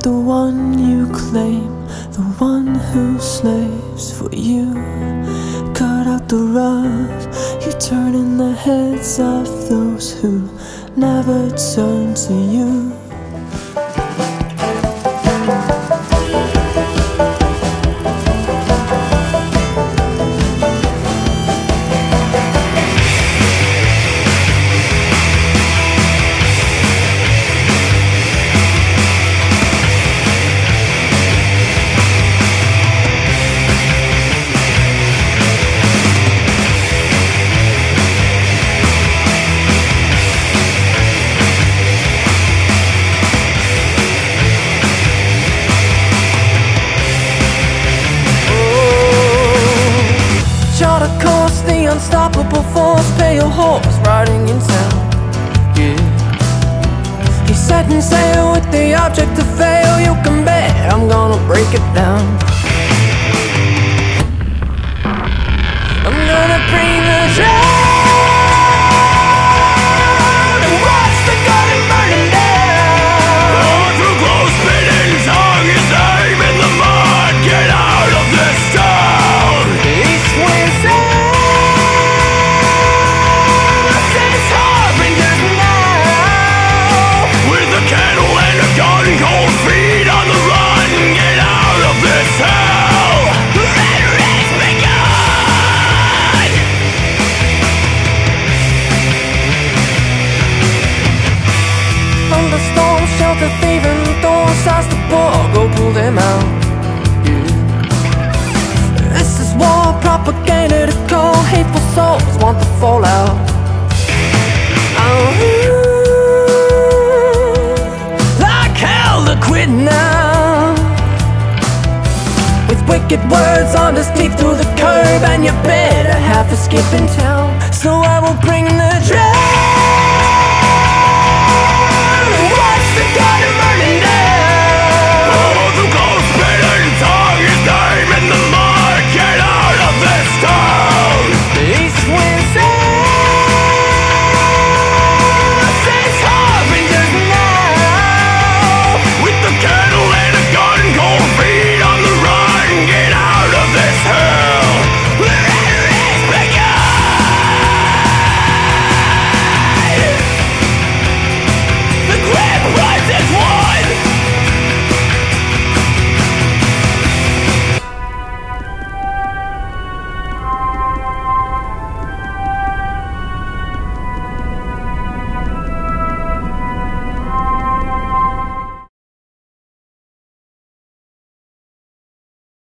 the one you claim, the one who slaves for you. Cut out the rug, you turn in the heads of those who never turn to you. Chart a course, the unstoppable force, pale horse riding in town. Yeah. He's setting sail with the object to fail. You can bet I'm gonna break it down. I'm gonna bring the drown and watch the garden burning down. Going through close fittings, hung his name in the mud. Get out of this town. East wind sails, it's harbingers now. With a candle and a gun, cold feet on the run. Get out of this hell. The red race begun. Thunderstorm, shelter, thieving, dawn, size the ball, go pull them out. Yeah. This is war, propaganda to call, hateful souls want the fallout. Oh, like hell to quit now. With wicked words on his teeth through the curb, and you better have to skip in town. So I will bring the drown. Watch the garden burning down.